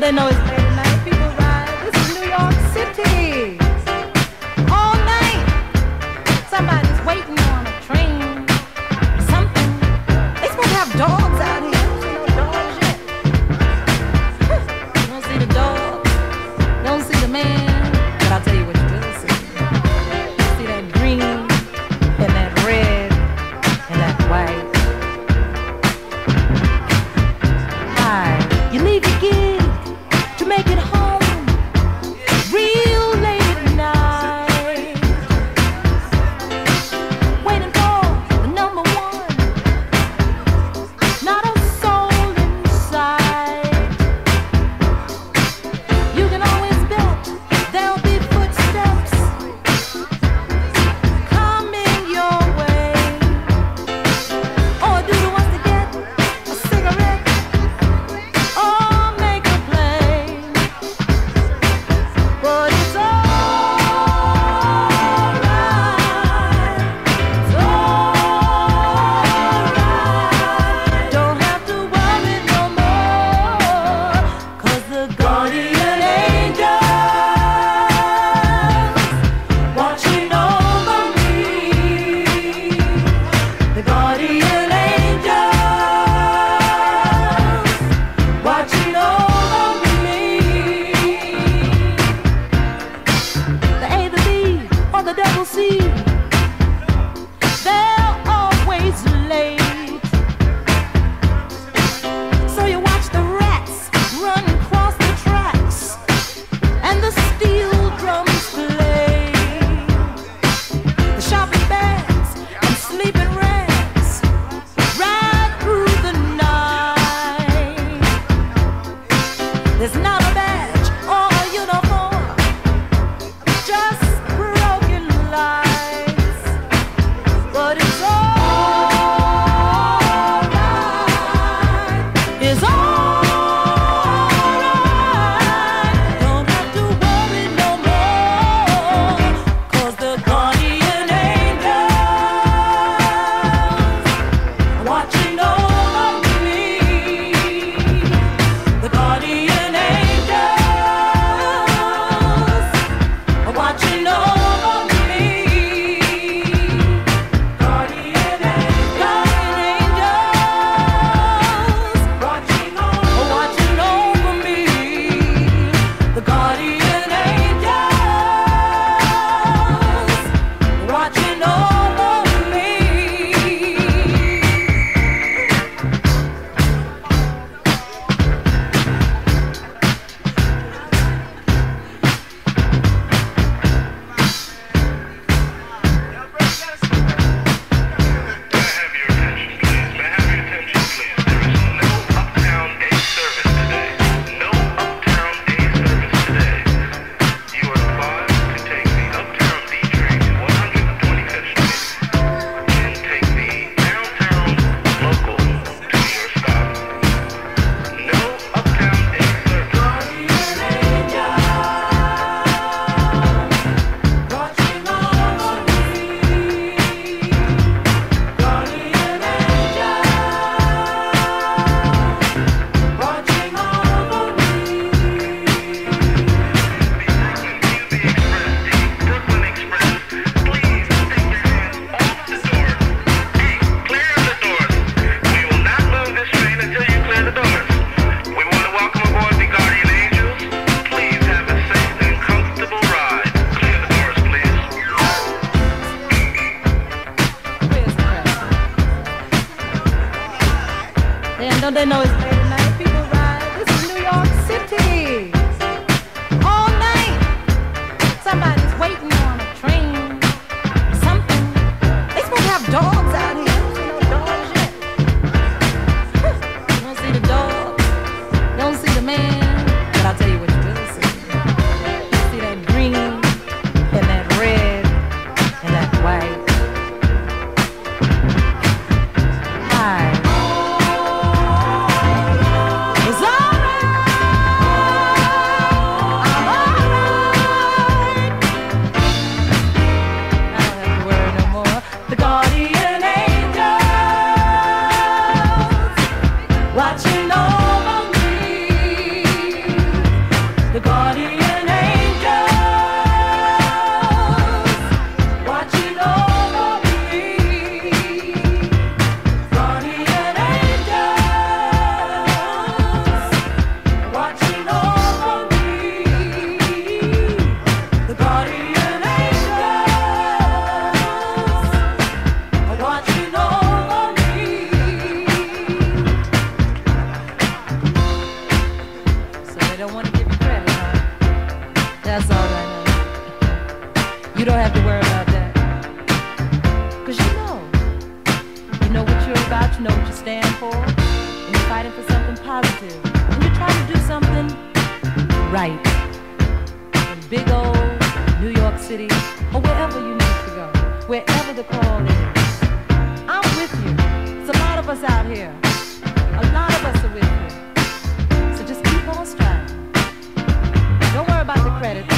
they know it's late at night? People ride. This is New York City. All night. Somebody's waiting on a train. Something. They supposed to have dogs out here. You don't see no dogs yet. You don't see the dog. You don't see the man. But I'll tell you what you will see. You see that green and that red and that white. You leave your gig to make it home real late at night, waiting for the number one, not a soul in sight. You can always bet there'll be footsteps coming your way. Or do you want to get a cigarette? There's not a badge or a uniform, just broken lights. But it's alright, it's alright. Don't have to worry no more, 'cause the guardian angels are watching over me. The guardian don't they know it's late at night? People ride. This is New York City. All night. Somebody's waiting on a train. Something. They supposed to have dogs out here. You don't see no dogs yet. You don't see the dog. You don't see the man. But I'll tell you what you will see. You see that green and that red and that white. Hi. City, or wherever you need to go, wherever the call is. I'm with you. There's a lot of us out here. A lot of us are with you. So just keep on striving. Don't worry about the credit.